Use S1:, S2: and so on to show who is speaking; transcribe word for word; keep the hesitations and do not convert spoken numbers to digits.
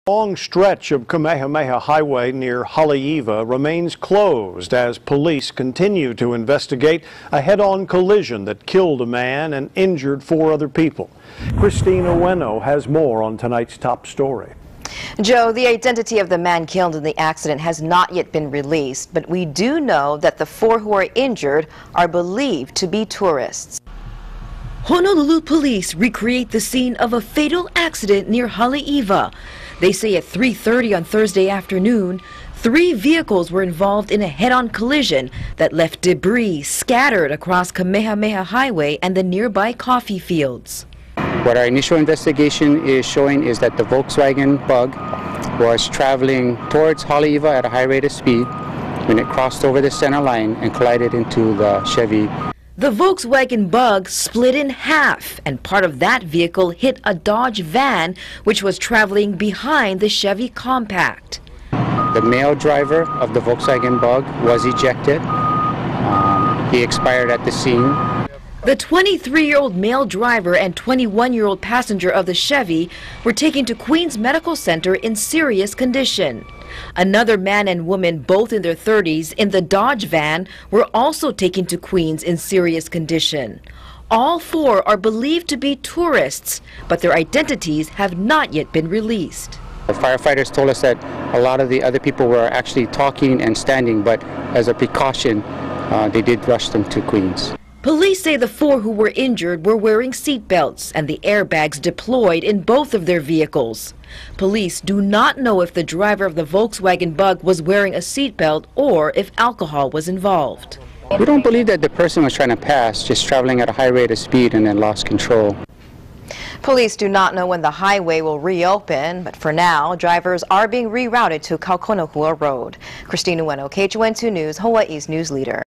S1: A long stretch of Kamehameha Highway near Haleiwa remains closed as police continue to investigate a head-on collision that killed a man and injured four other people. Christina Ueno has more on tonight's top story.
S2: Joe, the identity of the man killed in the accident has not yet been released, but we do know that the four who are injured are believed to be tourists.
S3: Honolulu police recreate the scene of a fatal accident near Haleiwa. They say at three thirty on Thursday afternoon, three vehicles were involved in a head-on collision that left debris scattered across Kamehameha Highway and the nearby coffee fields.
S4: What our initial investigation is showing is that the Volkswagen Bug was traveling towards Haleiwa at a high rate of speed when it crossed over the center line and collided into the Chevy.
S3: The Volkswagen Bug split in half, and part of that vehicle hit a Dodge van which was traveling behind the Chevy Compact.
S4: The male driver of the Volkswagen Bug was ejected. Um, he expired at the scene.
S3: The twenty-three-year-old male driver and twenty-one-year-old passenger of the Chevy were taken to Queens Medical Center in serious condition. Another man and woman, both in their thirties, in the Dodge van were also taken to Queens in serious condition. All four are believed to be tourists, but their identities have not yet been released.
S4: The firefighters told us that a lot of the other people were actually talking and standing, but as a precaution, uh, they did rush them to Queens.
S3: Police say the four who were injured were wearing seat belts and the airbags deployed in both of their vehicles. Police do not know if the driver of the Volkswagen Bug was wearing a seat belt or if alcohol was involved.
S4: We don't believe that the person was trying to pass, just traveling at a high rate of speed and then lost control.
S2: Police do not know when the highway will reopen, but for now, drivers are being rerouted to Kaukonahua Road. Christina Ueno, K H O N two News, Hawaii's news leader.